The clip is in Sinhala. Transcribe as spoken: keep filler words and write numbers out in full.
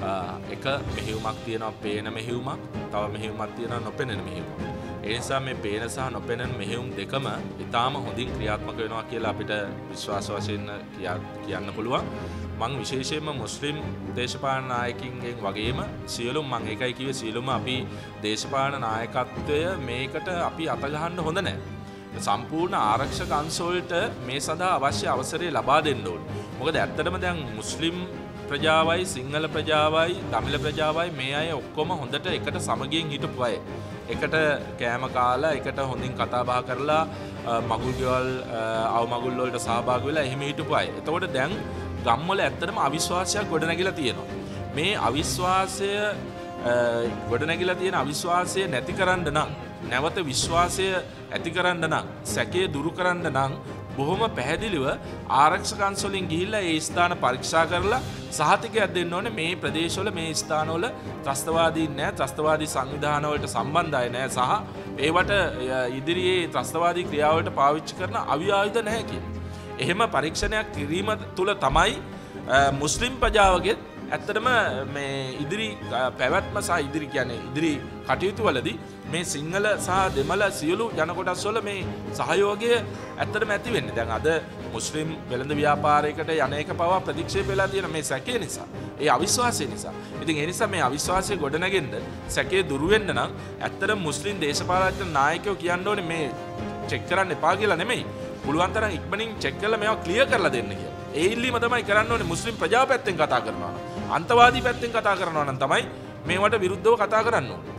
එක මෙහෙයුමක් තියෙනවා පේන මෙහෙයුමක්, තව මෙහෙයුමක් තියෙනවා නොපෙනෙන මෙහෙයුමක්. ඒ නිසා මේ පේන සහ නොපෙනෙන මෙහෙයුම් දෙකම ඊටාම හොඳින් ක්‍රියාත්මක වෙනවා කියලා අපිට විශ්වාස වශයෙන් කියන්න පුළුවන්. මම විශේෂයෙන්ම මුස්ලිම් දේශපාලන නායකින්ගෙන් වගේම සියලුම මම ඒකයි කිව්වේ සියලුම අපි දේශපාලන නායකත්වය මේකට අපි අත ගහන්න හොඳ නැහැ. සම්පූර්ණ ආරක්ෂක අංශ වලට මේ සඳහා අවශ්‍ය අවසරය ලබා දෙන්න ඕනේ. මොකද ඇත්තටම දැන් මුස්ලිම් ප්‍රජාවයි සිංහල ප්‍රජාවයි දමිළ ප්‍රජාවයි මේ අය ඔක්කොම හොඳට එකට සමගියෙන් හිටපු අය. එකට කෑම කාලා එකට හොඳින් කතා බහ කරලා මගුල් ගෙවල් අව මගුල් වලට සහභාගී වෙලා එහෙම හිටපු අය. එතකොට දැන් ගම්වල ඇත්තටම අවිශ්වාසයක් ගොඩනැගිලා තියෙනවා. මේ අවිශ්වාසය ගොඩනැගිලා තියෙන අවිශ්වාසය නැති කරන්න නම් නැවත විශ්වාසය ඇති කරන්න නම් සැකය දුරු කරන්න නම් බොහොම පැහැදිලිව ආරක්ෂක අංශ වලින් ගිහිල්ලා ඒ ස්ථාන පරීක්ෂා කරලා සහතිකයක් දෙන්න ඕනේ මේ ප්‍රදේශවල මේ ස්ථානවල ත්‍රස්තවාදීන් නැහැ, ත්‍රස්තවාදී සංවිධාන වලට සම්බන්ධ අය නැහැ සහ ඒවට ඉදිරියේ ත්‍රස්තවාදී ක්‍රියාවලට පාවිච්චි කරන අවි ආයුධ නැහැ කියන. එහෙම පරීක්ෂණයක් කිරීම තුළ තමයි මුස්ලිම් ප්‍රජාවගේ ඇත්තටම මේ ඉදිරි පැවැත්ම සහ ඉදිරි කියන්නේ ඉදිරි කටයුතු වලදී මේ සිංහල සහ දෙමළ සියලු ජන කොටස් වල මේ සහයෝගය ඇත්තටම ඇති වෙන්නේ. දැන් අද මුස්ලිම් වෙළඳ ව්‍යාපාරයකට යන එක පවා ප්‍රතික්ෂේප වෙලා තියෙන මේ සැකේ නිසා, ඒ අවිශ්වාසය නිසා. ඉතින් ඒ නිසා මේ අවිශ්වාසය ගොඩනගෙන්න සැකේ දුරු වෙන්න නම් ඇත්තටම මුස්ලිම් දේශපාලන නායකයෝ කියන්න ඕනේ මේ චෙක් කරන්න එපා කියලා නෙමෙයි. පුළුවන් තරම් ඉක්මනින් චෙක් කරලා මේවා ක්ලියර් කරලා දෙන්න කියලා. ඒ ඉල්ලීම තමයි කරන්න ඕනේ මුස්ලිම් ප්‍රජාව පැත්තෙන් කතා කරනවා නම්. අන්තවාදී පැත්තෙන් කතා කරනවා නම් තමයි මේවට විරුද්ධව කතා කරන්න ඕනේ.